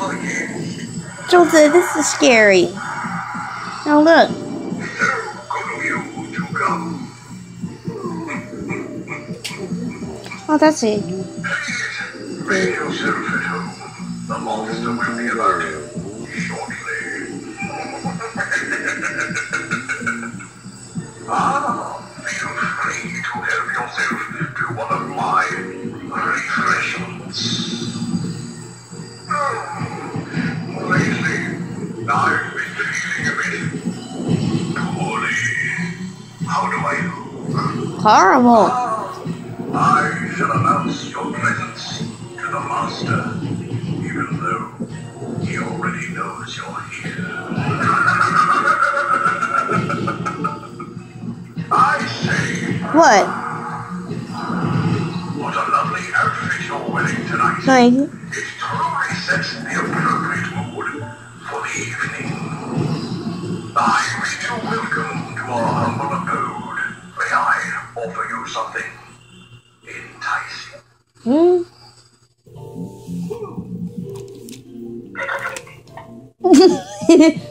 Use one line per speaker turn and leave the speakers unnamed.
Joseph, this is scary. Now look. Oh, that's it.
Make yourself at home. The monster will be about shortly. Feel free to help yourself to one of my refreshments. Lately, I've been feeling a bit poorly. How do I look?
Horrible.
I shall announce your presence to the master, even though he already knows you're here. I say,
What?
what a lovely outfit you're wearing tonight.
Like,
It totally sets the appropriate mood for the evening. I bid you welcome to our humble abode. May I offer you something enticing?